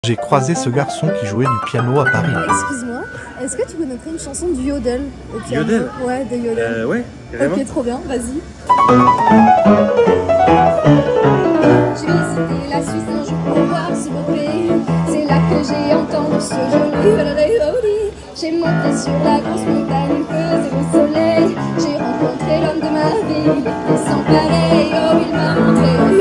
J'ai croisé ce garçon qui jouait du piano à Paris. Excuse-moi, est-ce que tu connaîtrais une chanson du Yodel au piano? Yodel? Ouais, de Yodel. Ouais, carrément. Ok, trop bien, vas-y. Je vais visiter la Suisse un jour pour voir ce beau pays. C'est là que j'ai entendu ce joli Yodel. J'ai monté sur la grosse montagne, il faisait le soleil. J'ai rencontré l'homme de ma vie, il était sans pareil. Oh, il m'a montré un